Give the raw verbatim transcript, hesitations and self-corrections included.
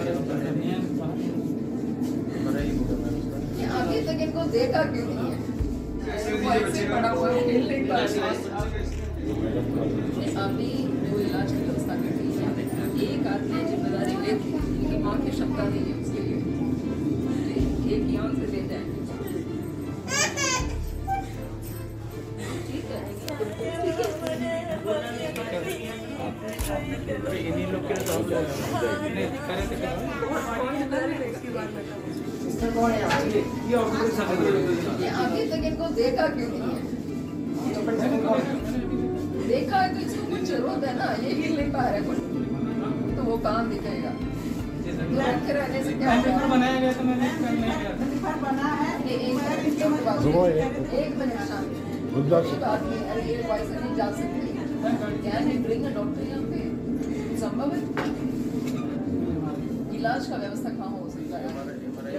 अभी तक इनको देखा क्यों नहीं है? पड़ा हुआ है, अभी जो इलाज की व्यवस्था कर रही है, एक आदमी जिम्मेदारी लेती है, उनकी माँ की क्षमता नहीं है उसके लिए, एक यहाँ से ले जाएंगे। ठीक है, इन्हीं लोग के साथ नहीं करे थे ये अभी तक इनको देखा क्यों नहीं है? देखा है तो इसको कुछ जरूरत है ना, ये हिल नहीं पा रहा है कुछ, तो वो काम दिखेगा। रखे रहने से क्या होगा? बनाया गया तो मैंने बना है ये एक एक मिनट शांति, ये बात नहीं, अरे ये वैसे नहीं जा सकती। Can you bring a doctor यहाँ पे? संभव है? इलाज का व्यवस्था कहाँ हो सकता है?